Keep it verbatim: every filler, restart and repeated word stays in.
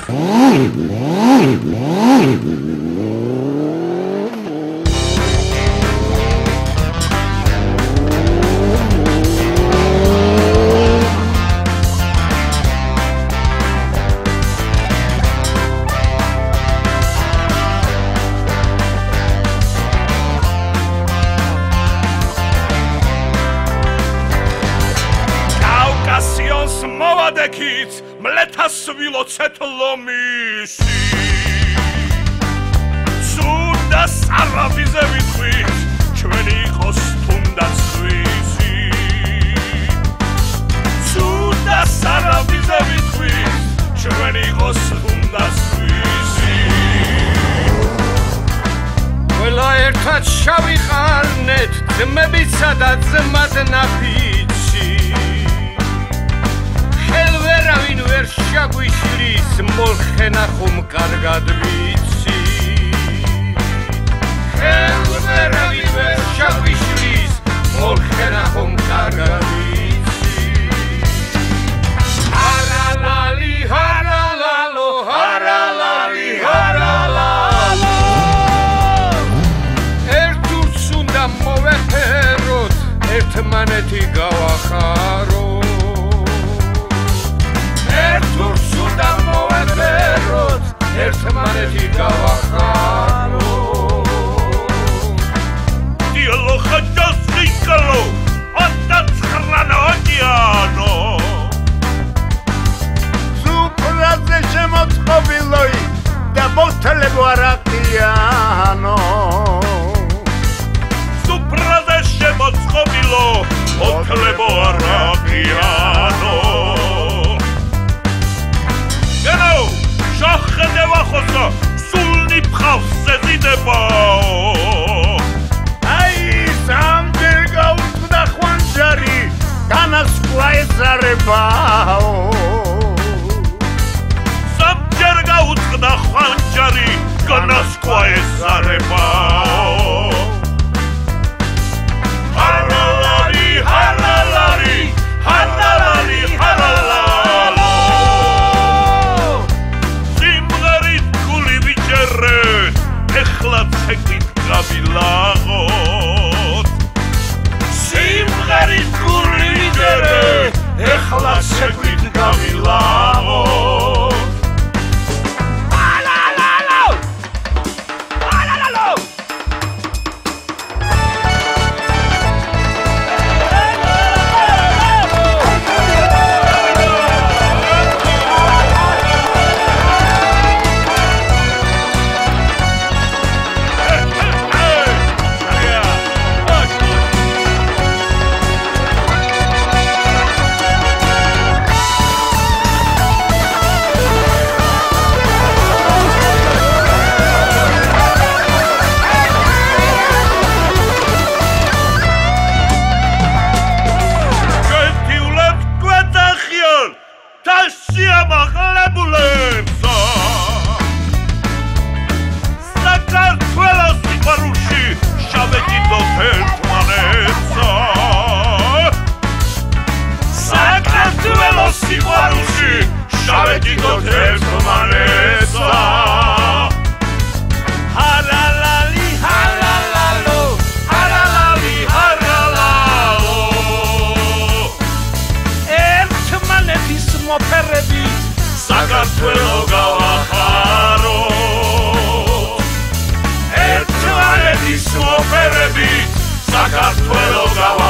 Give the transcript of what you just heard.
მლეთასვილო ცეთლომისი ცუდა სარაბიზე ვიტყვით ჩვენი იყოს თუნდაც ხვისი ცუდა სარაბიზე ვიტყვით ჩვენი იყოს თუნდაც ხვისი ყველა ერთად შავიყარნეთ ძმებისა და ძმად ნაფიცი ხელვერავინ ვერ შაგვიშლის მოლხენა ხომ კარგად ვიცი ხელვერავინ ვერ შაგვიშლის მოლხენა ხომ კარგად ვიცი ჰარალალი ჰარალალო ჰარალალი ჰარალალო ერთურს უნდა მოვეფეროთ ერთმანეთი გავახარო ერთურს უნდა მოვეფეროთ ერთმანეთი გავახარო დიალო ხაჯასიკალო ოცდაცხრა ოკეანო სუპრაზე შემოწყობილოი და მოთლებო არაკიანო სუპრაზე შემოწყობილო მოთლებო არაკიანო შოხდება ხოსო სულნი ფხავს ზეზიდებაო აი სამჯერ გაუწყდა ხვანჯარი განასკვა ეზარებაო სამჯერ გაუწყდა ხვანჯარი განასკვა ეზარებაო ჰარალარი ჰარალარი ჰარალარი ჰარალარი ეხლა ცეკვით გავილაღოთ სიმღერით გული ვიჯერე ეხლა ცეკვით გავილაღოთ ალალალო ალალალო საქართველო გავახარო ერთმანეთის მოფერებით საქართველო გავახარო